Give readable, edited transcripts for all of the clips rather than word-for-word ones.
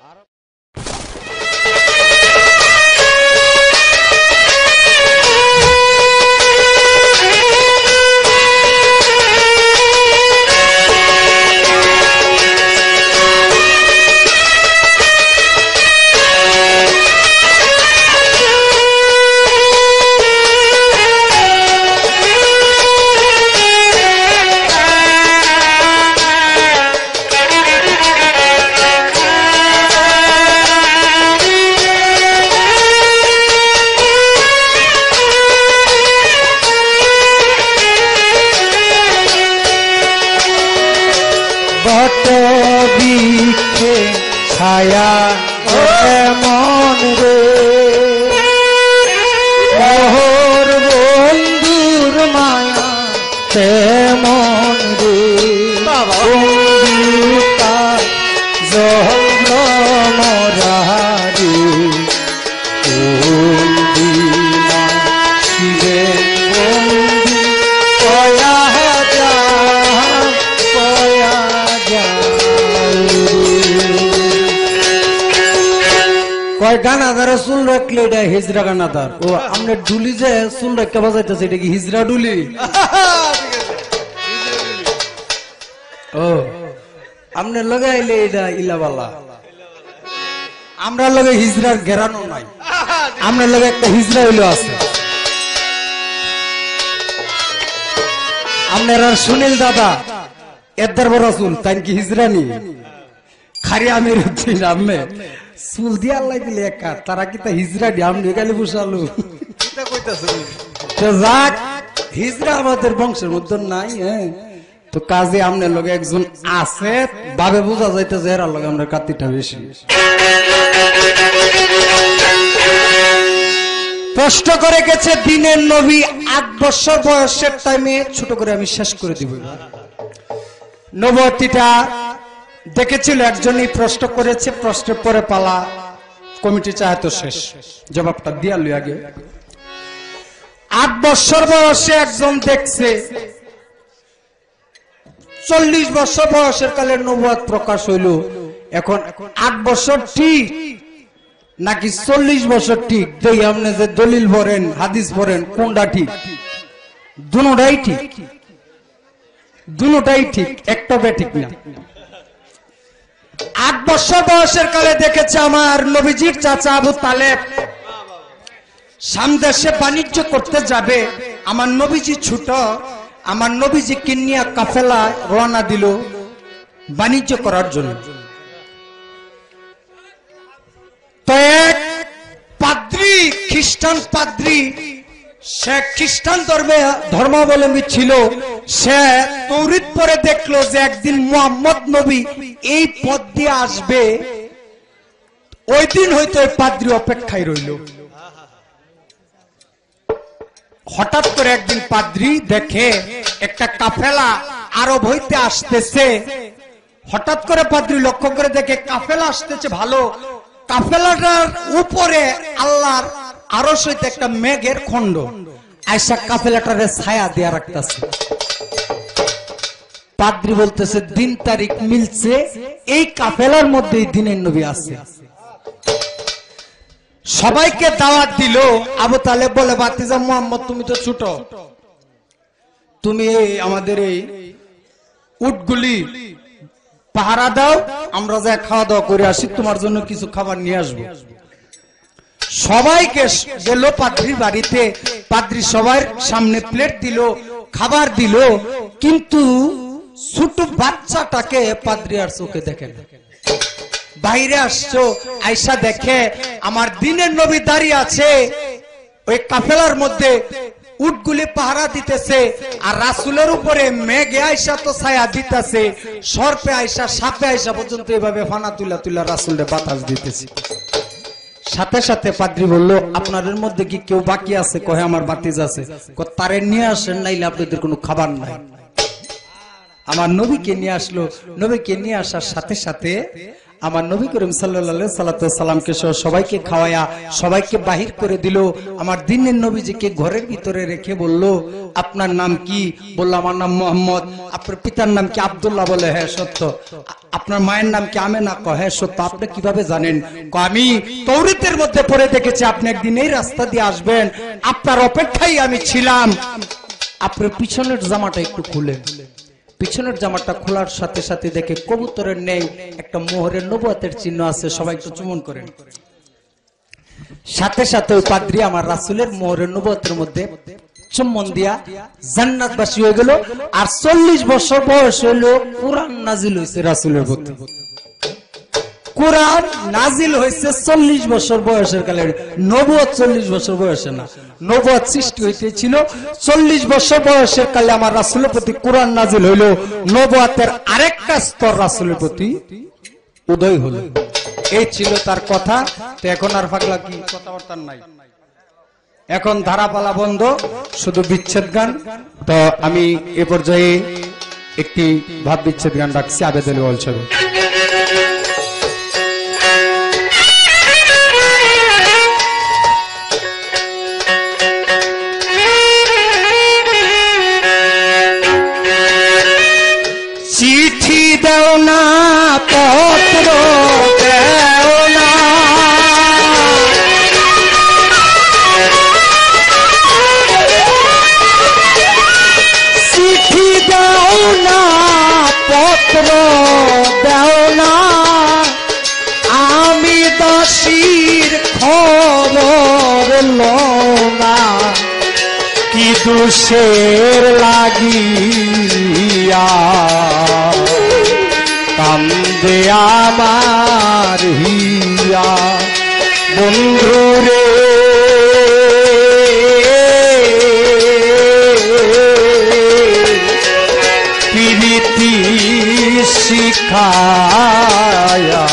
ছায়া মন রে মোহর বন্ধুর মায়া তেমন রে বন্ধুতা জল মরারি বন্দিনা শিবে বন্দি কয়া যা গানাদার চুল রাখলে এটা হিজরা গানাদার। ও আমরা ডুলি যে চুল রাখতে বাজাইতেছে এটা কি হিজরা ডুলি? ও আপনি লাগাইলে এটা ইলাবালা। আমরা লগে হিজরার ঘেরানো নাই, আমরা লগে একটা হিজরা হইলো আছে। আপনারা সুনীল দাদা এদার বড় চুল তাই কি হিজরা নি খারি আমি রুচিন আমি চুল দিয়ে আল্লাহ দিলে একা তারা কি তা হিজরা দি আমি গালি বসালু যাক হিজরা আমাদের বংশের মধ্যে নাই। হ্যাঁ তো কাজে আপনার লগে একজন আছে ভাবে বোঝা যাইতেছে এর লগে আমরা কাতিটা বেশি। প্রশ্ন করে গেছে দিনের নবী 8 বছর বয়সের টাইমে, ছোট করে আমি শেষ করে দিব। নবতীটা দেখেছিল একজনই প্রশ্ন করেছে, প্রশ্নের পরে পালা কমিটি চায় তো শেষ, জবাবটা দিয়া লই আগে। 8 বছর বয়সে একজন দেখছে 40 বছর বয়সের কালে নবুয়ত প্রকাশ হইল। এখন 8 বছর ঠিক নাকি 40 বছর ঠিক? দেই আপনি যে দলিল পড়েন হাদিস পড়েন কোনটা ঠিক? দুটোটাই ঠিক, দুটোটাই ঠিক, একটা ঠিক না। 8 বছর বয়সের কালে দেখেছে আমার নবীজির চাচা আবু তালেব সামদেশে বাণিজ্য করতে যাবে। আমার নবীজি ছোট, আমার নবীজি কিনিয়া কাফেলা রওনা দিল বাণিজ্য করার জন্য। তো এক পাদ্রী, খ্রিস্টান পাদ্রী, সে খ্রিস্টান ধর্মাবলম্বী ছিল, সে তৌরিত পরে দেখলো যে একদিন মুহাম্মদ নবী এই পথ দিয়ে আসবে। ওই দিন হয়তো পাদ্রী অপেক্ষায় রইল। হঠাৎ করে একদিন পাদ্রী দেখে একটা কাফেলা আরব হইতে আসতেছে। হঠাৎ করে পাদ্রী লক্ষ্য করে দেখে কাফেলা আসতেছে ভালো, কাফেলাটার উপরে আল্লাহর আরশ হইতে একটা মেঘের খণ্ড আয়সা কাফেলাটারে ছায়া দিয়া রাখতেছে। পাদ্রী বলতেছে দিন তারিখ মিলছে, এই কাফেলার মধ্যেই দিনের নবী আছে। সবাইকে দাওয়াত দিল। আবু তালেব বলে ভাতিজা মুহাম্মদ তুমি তো ছোট, তুমি আমাদের এই উটগুলি পাহারা দাও, আমরা যা খাওয়া দাওয়া করে আসি, তোমার জন্য কিছু খাবার নিয়ে আসবো। সবাইকে গেল পাদ্রীর বাড়িতে, পাদ্রী সবার সামনে প্লেট দিল, খাবার দিল, কিন্তু ছোট বাচ্চাটাকে পাদ্রী আর চোখে দেখে না। বাইরে আসছো আয়সা দেখে আমার দিনের নবী দাঁড়িয়ে আছে ওই কাফেলার মধ্যে, উটগুলি পাহারা দিতেছে, আর রাসূলের উপরে মেঘে আয়সা তো ছায়া দিতেছে, সর্পে আয়সা সাপে আয়সা পর্যন্ত এভাবে ফানা তুলা তুলা রাসূলের বাতাস দিতেছে। সাথে সাথে পাদ্রী বলল আপনাদের মধ্যে কি কেউ বাকি আছে? কহে আমার বাতিজ আছে। তারে নিয়ে আসেন, নাইলে আপনাদের কোনো খাবার নাই। আমার নবীকে নিয়ে আসলো। নবীকে নিয়ে আসার সাথে সাথে আমার নবী করিম সাল্লাল্লাহু সাল্লামকে সবাইকে খাওয়ায়া সবাইকে বাহির করে দিল। আমার দিনের নবীজিকে ঘরের ভিতরে রেখে বলল, আপনার নাম কি? বলল, আমার নাম মোহাম্মদ। আপনার পিতার নাম কি? আব্দুল্লাহ। বলে, হ্যাঁ সত্য। আপনার মায়ের নাম কি? আমেনা। হ্যাঁ সত্য। আপনি কিভাবে জানেন? আমি তৌরাতের মধ্যে পড়ে দেখেছি আপনি একদিন এই রাস্তা দিয়ে আসবেন, আপনার অপেক্ষায় আমি ছিলাম। আপনার পিছনের জামাটা একটু খুলেন। পিছনের জামাটা খোলার সাথে সাথে দেখে কবুতরের নেই একটা মোহরের নবুয়তের চিহ্ন আছে। সবাই একটু চুমন করেন। সাথে সাথে ওই পাদ্রী আমার রাসূলের মোহরের নবুয়তের মধ্যে চুম্বন দিয়া জান্নাতবাসী হয়ে গেল। আর 40 বছর বয়স হলো কুরআন নাজিল হয়েছে রাসূলের প্রতি। কুরআন নাজিল হয়েছে 40 বছর বয়সের কালে। নবুয়ত 40 বছর বয়সে না, নবুয়ত সৃষ্টি হইতেছিল 40 বছর বয়সের কালে আমার রাসূলের প্রতি কুরআন নাজিল হইল। নবুয়তের আরেকটা স্তর রাসূলের প্রতি উদয় হলো। এই ছিল তার কথা। তো এখন আর পাগলা কি কথাবার্তা নাই, এখন ধারাপালা বন্ধ, শুধু বিচ্ছেদ গান। তো আমি এ পর্যায়ে একটি ভাব বিচ্ছেদ গান রাখছি। আবেদ আলী বলছে, চিঠি দেও না, পত্র দেও না, চিঠি দেও না, পত্র দেও না, আমি দাসীর খবর লও না, কি দোষের লাগিয়া কান্দে আমার হিয়া। বন্ধু রে প্রীতি শিখায়া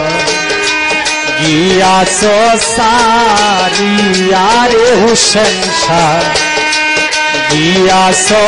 গিয়াছ সারিয়া রে হুসেন শাহ, গিয়াছ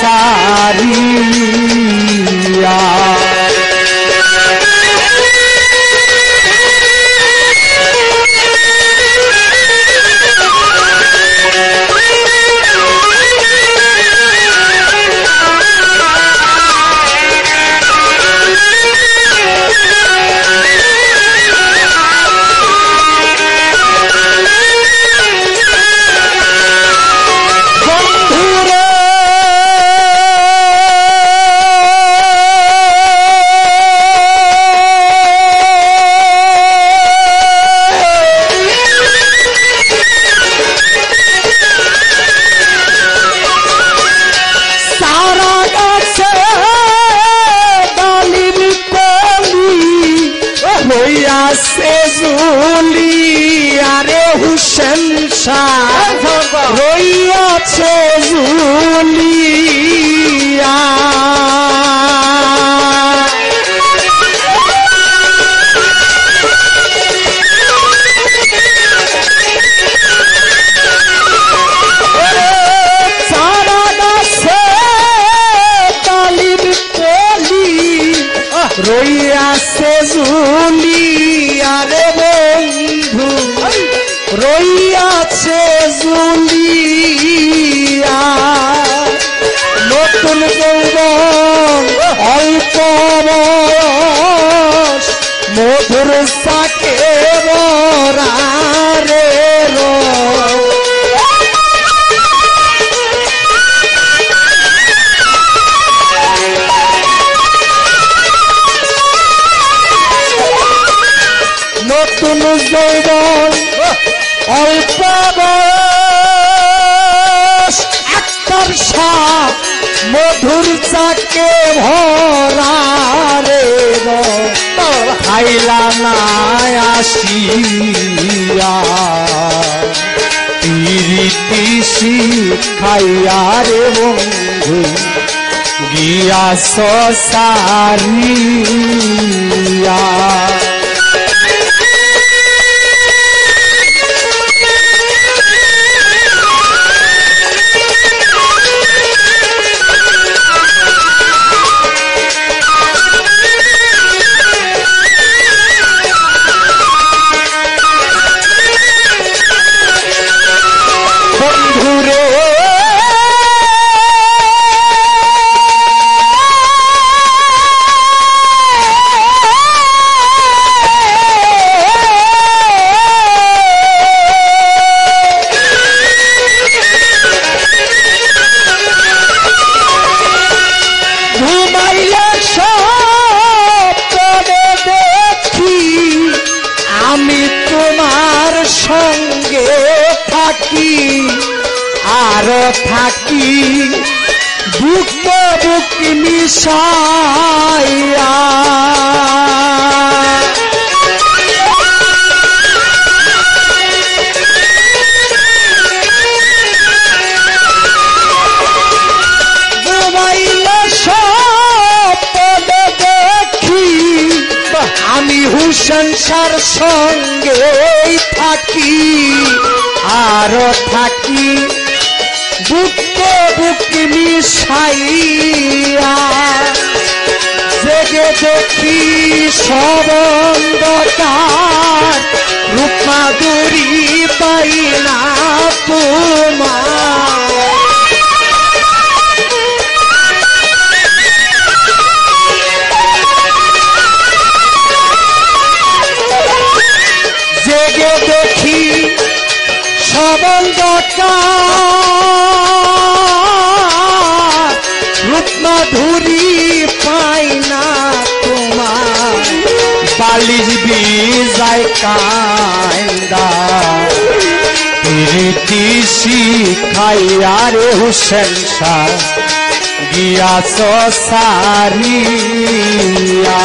সারিয়া। রইয়াছে জুলিয়া, সারা গাছে তালিম কলি রইয়াছে জুলিয়া রে বন্ধু, রইয়াছে জুলিয়া। নতুন যৌবন অল্প বয়স মধুর সাকে রে নতুন যৌবন অল্প বয়স একটার সাপ মধুর চাকে ভরা রে খাইলা না আসিয়া প্রীতি শিখাইয়া রে বন্ধু গিয়াছ সারিয়া। তোমার সঙ্গে থাকি আরো থাকি বুকে বুক মিশাইয়া আমি হুসেনশার সঙ্গে থাকি আরো থাকি বুকে বুক মিশাইয়া জেগে দেখি সব অন্ধকার রূপ মাধুরী পাই না তোমার জেগে দেখি সব অন্ধকার রূপ মাধুরী পাই না তোমার বালিশ বিজায় কান্দা প্রীতি শিখাইয়া রে হুসেন শাহ গিয়াছ সারিয়া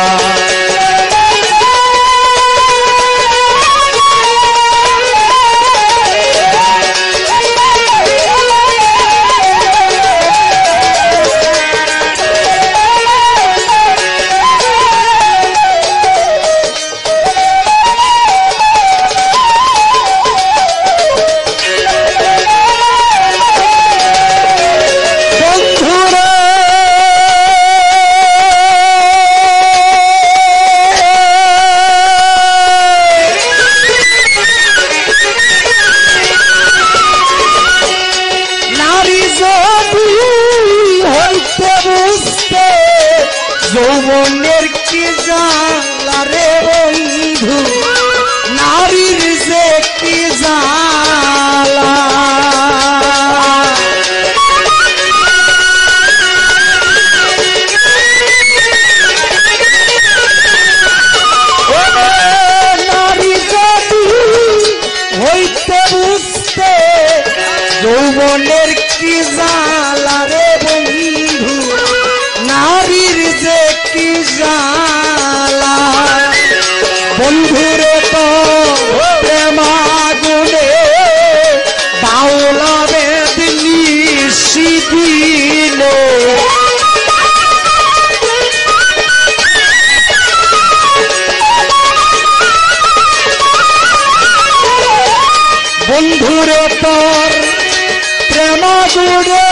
যৌবনের কি জালা রে বন্ধু নারীর যে কি জালা নারী যদি হইতে বুঝতে যৌবনের কি জালা রে বন্ধু নারীর যে কি জালা বন্ধুরে তো প্রেমাগুনে বাউলা বেদনি শিদিনে বন্ধুরে তোর প্রেমাগুনে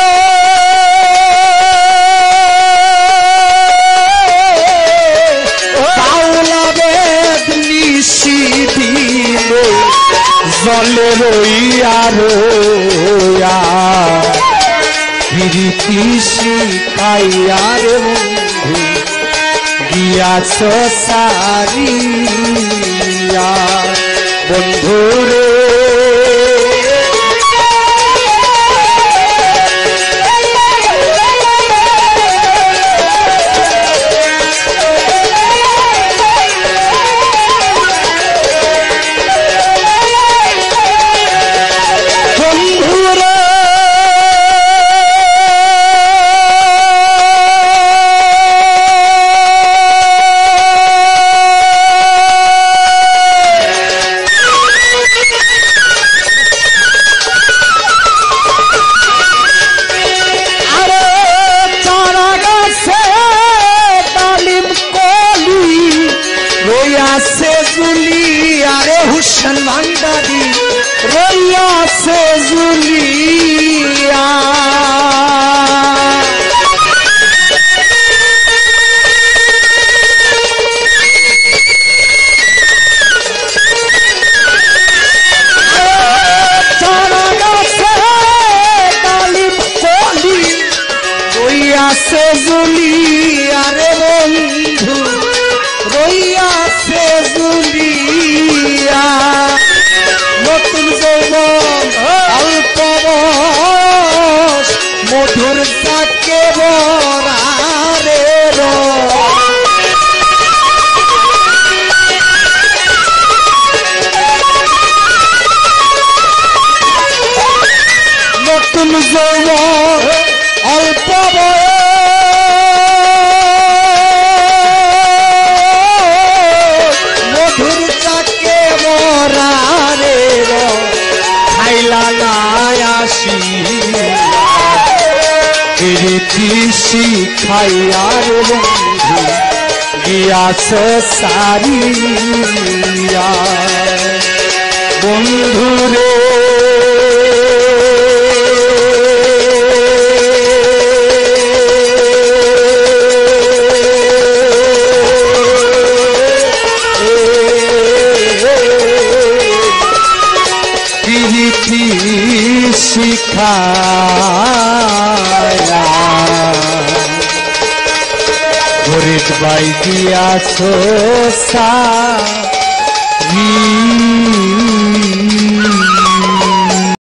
জলে রইয়া রইয়া প্রীতি শিখাইয়া রে বন্ধু গিয়াছ সারিয়া বন্ধুরে হুসেন ভান্ডারি রইয়াছে জুলিয়া চারা গাছে তালিম কলি রইয়াছে জুলিয়া রে বন্ধু রইয়াছে জুলিয়া নতুন যৌবন অল্প যৌবন অল্প মধুর চাকে মরা রে খাইলা আসি শিখাইয়া রে বন্ধু গিয়াছ সারিয়া বন্ধু রে শিখায়া গরিব বাই দিয়াছো সা